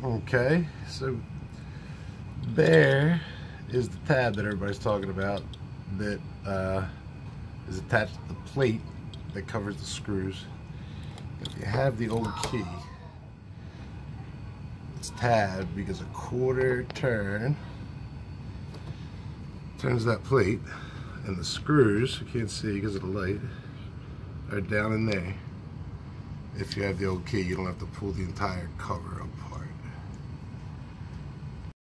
Okay, so there is the tab that everybody's talking about that is attached to the plate that covers the screws. If you have the old key, it's tabbed because a quarter turn turns that plate, and the screws, you can't see because of the light, are down in there. If you have the old key, you don't have to pull the entire cover apart.